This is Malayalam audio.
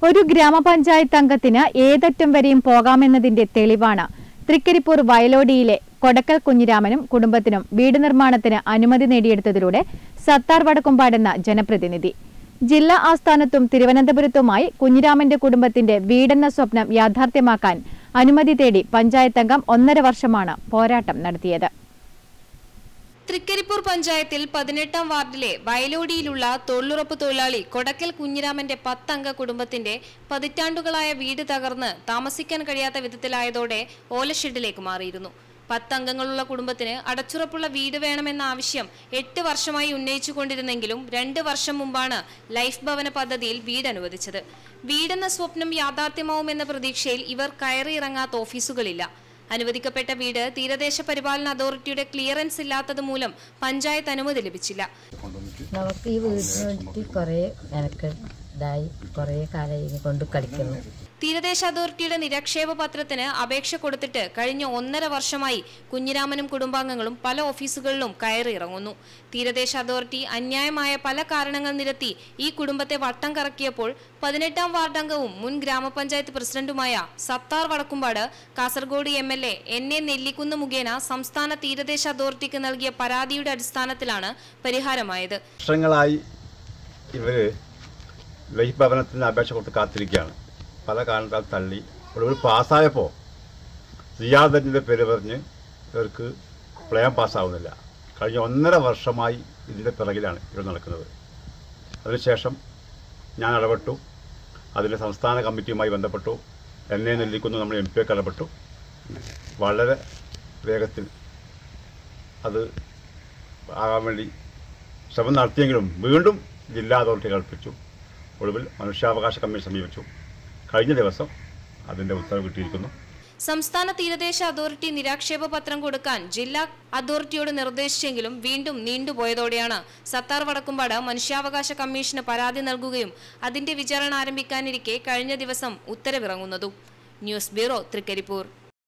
ഒരു ഗ്രാമപഞ്ചായത്ത് അംഗത്തിന് ഏതറ്റം വരെയും പോകാമെന്നതിന്റെ തെളിവാണ് തൃക്കരിപ്പൂർ വയലോടിയിലെ കൊടക്കൽ കുഞ്ഞിരാമനും കുടുംബത്തിനും വീട് നിർമ്മാണത്തിന് അനുമതി നേടിയെടുത്തതിലൂടെ സത്താർ വടക്കുംപാടെന്ന ജനപ്രതിനിധി. ജില്ലാ ആസ്ഥാനത്തും തിരുവനന്തപുരത്തുമായി കുഞ്ഞിരാമന്റെ കുടുംബത്തിന്റെ വീടെന്ന സ്വപ്നം യാഥാർത്ഥ്യമാക്കാൻ അനുമതി തേടി പഞ്ചായത്ത് അംഗം 1.5 വർഷമാണ് പോരാട്ടം നടത്തിയത്. തൃക്കരിപ്പൂർ പഞ്ചായത്തിൽ 18-ാം വാർഡിലെ വയലോടിയിലുള്ള തൊഴിലുറപ്പ് തൊഴിലാളി കൊടക്കൽ കുഞ്ഞിരാമന്റെ 10 അംഗ കുടുംബത്തിന്റെ പതിറ്റാണ്ടുകളായ വീട് തകർന്ന് താമസിക്കാൻ കഴിയാത്ത വിധത്തിലായതോടെ ഓലഷെഡിലേക്ക് മാറിയിരുന്നു. 10 അംഗങ്ങളുള്ള കുടുംബത്തിന് അടച്ചുറപ്പുള്ള വീട് വേണമെന്ന ആവശ്യം 8 വർഷമായി ഉന്നയിച്ചുകൊണ്ടിരുന്നെങ്കിലും 2 വർഷം മുമ്പാണ് ലൈഫ് ഭവന പദ്ധതിയിൽ വീട് അനുവദിച്ചത്. വീടെന്ന സ്വപ്നം യാഥാർത്ഥ്യമാവുമെന്ന പ്രതീക്ഷയിൽ ഇവർ കയറിയിറങ്ങാത്ത ഓഫീസുകളില്ല. അനുവദിക്കപ്പെട്ട വീട് തീരദേശ പരിപാലന അതോറിറ്റിയുടെ ക്ലിയറൻസ് ഇല്ലാത്തത് മൂലം പഞ്ചായത്ത് അനുമതി ലഭിച്ചില്ല. നമുക്ക് ഈ വീടിന് വേണ്ടിയിട്ട് കുറേ മെനക്കെടായി കുറേ കാലം കൊണ്ട് കളിക്കുന്നു. തീരദേശ അതോറിറ്റിയുടെ നിരക്ഷേപ പത്രത്തിന് അപേക്ഷ കൊടുത്തിട്ട് കഴിഞ്ഞ 1.5 വർഷമായി കുഞ്ഞിരാമനും കുടുംബാംഗങ്ങളും പല ഓഫീസുകളിലും കയറിയിറങ്ങുന്നു. തീരദേശ അതോറിറ്റി അന്യായമായ പല കാരണങ്ങൾ നിരത്തി ഈ കുടുംബത്തെ വട്ടം കറക്കിയപ്പോൾ 18-ാം വാർഡ് അംഗവും മുൻ ഗ്രാമപഞ്ചായത്ത് പ്രസിഡന്റുമായ സത്താർ വടക്കുംപാട് കാസർഗോഡ് MLA NA നെല്ലിക്കുന്ന് മുഖേന സംസ്ഥാന തീരദേശ അതോറിറ്റിക്ക് നൽകിയ പരാതിയുടെ അടിസ്ഥാനത്തിലാണ് പരിഹാരമായത്. വർഷങ്ങളായി ഇവര് ലൈഫ് ഭവനത്തിന് അപേക്ഷ കൊടുത്ത് കാത്തിരിക്കുകയാണ്. പല കാരണത്താൽ തള്ളി ഒടുവിൽ പാസ്സായപ്പോൾ സിയാദത്തിൻ്റെ പേര് പറഞ്ഞ് ഇവർക്ക് പ്ലാൻ പാസ്സാവുന്നില്ല. കഴിഞ്ഞ 1.5 വർഷമായി ഇതിൻ്റെ പിറകിലാണ് ഇവർ നടക്കുന്നത്. അതിനുശേഷം ഞാൻ ഇടപെട്ടു. അതിൻ്റെ സംസ്ഥാന കമ്മിറ്റിയുമായി ബന്ധപ്പെട്ടു. NA നെല്ലിക്കുന്ന് നമ്മൾ MP ഒക്കെ ഇടപെട്ടു. വളരെ വേഗത്തിൽ അത് ആകാൻ വേണ്ടി ശ്രമം നടത്തിയെങ്കിലും വീണ്ടും ജില്ലാ അതോറിറ്റി കൽപ്പിച്ചു. ഒടുവിൽ മനുഷ്യാവകാശ കമ്മീഷൻ സമീപിച്ചു. കഴിഞ്ഞ ദിവസം അതിന്റെ ഉത്തരവ് കിട്ടിയിരിക്കുന്നു. സംസ്ഥാന തീരദേശ അതോറിറ്റി നിരാക്ഷേപ പത്രം കൊടുക്കാൻ ജില്ലാ അതോറിറ്റിയോട് നിർദ്ദേശിച്ചെങ്കിലും വീണ്ടും നീണ്ടുപോയതോടെയാണ് സത്താർ വടക്കുംപാട് മനുഷ്യാവകാശ കമ്മീഷന് പരാതി നൽകുകയും അതിന്റെ വിചാരണ ആരംഭിക്കാനിരിക്കെ കഴിഞ്ഞ ദിവസം ഉത്തരവിറങ്ങുന്നതും. News bureau, Trikaripur.